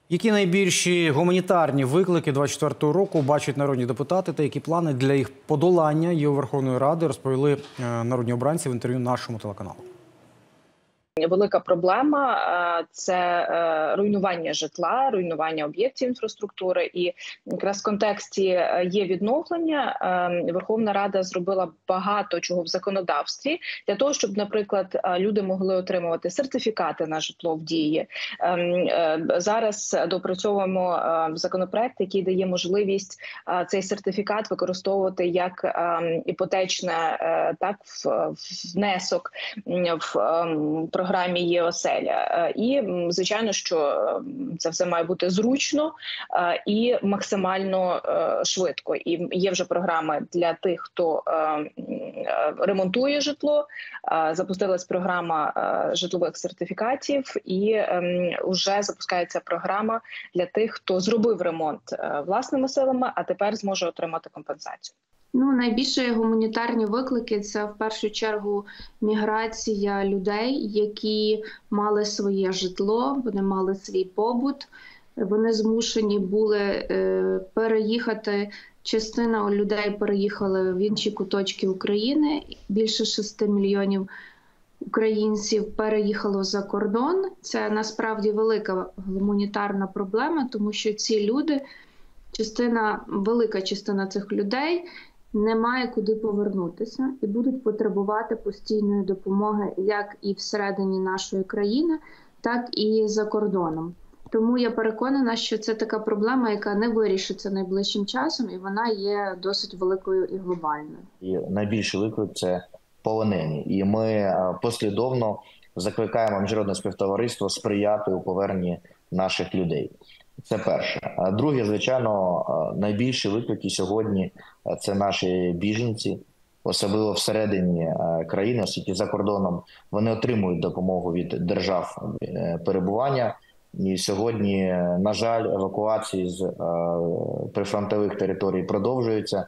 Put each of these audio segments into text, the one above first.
Які найбільші гуманітарні виклики 2024 року бачать народні депутати та які плани для їх подолання є у Верховної Ради, розповіли народні обранці в інтерв'ю нашому телеканалу. Велика проблема – це руйнування житла, руйнування об'єктів інфраструктури. І якраз в контексті є відновлення. Верховна Рада зробила багато чого в законодавстві для того, щоб, наприклад, люди могли отримувати сертифікати на житло в дії. Зараз допрацьовуємо законопроект, який дає можливість цей сертифікат використовувати як іпотечне, так, внесок в програмі «Є-оселя». І, звичайно, що це все має бути зручно і максимально швидко. І є вже програми для тих, хто ремонтує житло, запустилась програма житлових сертифікатів і вже запускається програма для тих, хто зробив ремонт власними силами, а тепер зможе отримати компенсацію. Найбільші гуманітарні виклики – це в першу чергу міграція людей, які мали своє житло, вони мали свій побут, вони змушені були переїхати. Частина людей переїхали в інші куточки України, більше 6 мільйонів українців переїхало за кордон. Це насправді велика гуманітарна проблема, тому що ці люди, велика частина цих людей не має куди повернутися і будуть потребувати постійної допомоги як і всередині нашої країни, так і за кордоном. Тому я переконана, що це така проблема, яка не вирішиться найближчим часом, і вона є досить великою і глобальною. І найбільший виклик – це полонені. І ми послідовно закликаємо міжнародне співтовариство сприяти у поверненні наших людей. Це перше. Друге, звичайно, найбільші виклики сьогодні – це наші біженці, особливо всередині країни, оскільки за кордоном вони отримують допомогу від держав перебування. І сьогодні, на жаль, евакуації з прифронтових територій продовжуються.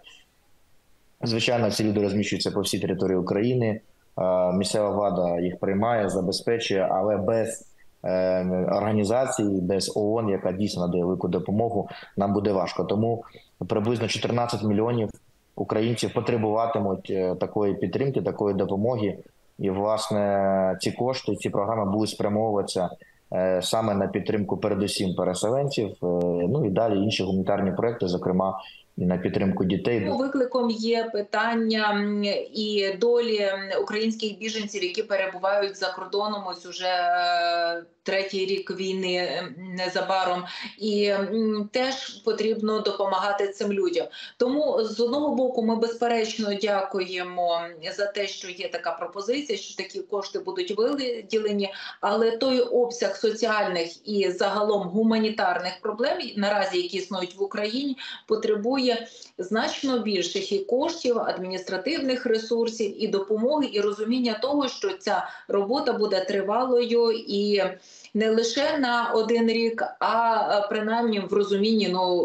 Звичайно, ці люди розміщуються по всій території України, місцева влада їх приймає, забезпечує, але без організації, без ООН, яка дійсно надає велику допомогу, нам буде важко. Тому приблизно 14 мільйонів українців потребуватимуть такої підтримки, такої допомоги. І, власне, ці кошти, ці програми будуть спрямовуватися саме на підтримку передусім переселенців, ну і далі інші гуманітарні проекти, зокрема, і на підтримку дітей. Викликом є питання і долі українських біженців, які перебувають за кордоном ось уже третій рік війни незабаром. І теж потрібно допомагати цим людям. Тому, з одного боку, ми безперечно дякуємо за те, що є така пропозиція, що такі кошти будуть виділені, але той обсяг соціальних і загалом гуманітарних проблем, наразі які існують в Україні, потребує значно більших і коштів, адміністративних ресурсів, і допомоги, і розуміння того, що ця робота буде тривалою і не лише на один рік, а принаймні в розумінні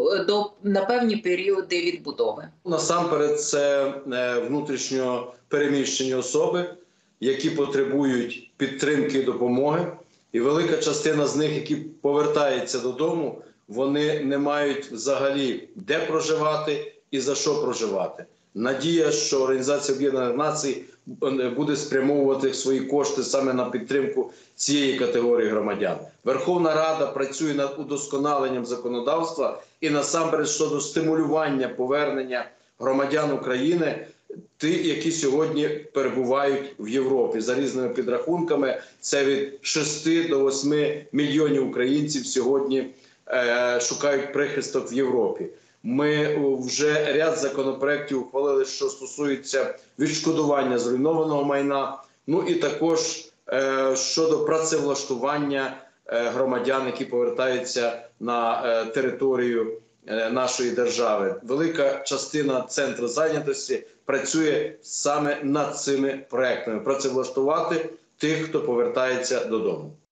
на певні періоди відбудови. Насамперед це внутрішньо переміщені особи, які потребують підтримки і допомоги. І велика частина з них, які повертаються додому, вони не мають взагалі де проживати і за що проживати. Надія, що Організація Об'єднаних Націй буде спрямовувати свої кошти саме на підтримку цієї категорії громадян. Верховна Рада працює над удосконаленням законодавства і насамперед щодо стимулювання повернення громадян України, ті, які сьогодні перебувають в Європі. За різними підрахунками, це від 6 до 8 мільйонів українців сьогодні шукають прихисток в Європі. Ми вже ряд законопроєктів ухвалили, що стосується відшкодування зруйнованого майна, ну і також щодо працевлаштування громадян, які повертаються на територію нашої держави. Велика частина центру зайнятості працює саме над цими проектами – працевлаштувати тих, хто повертається додому.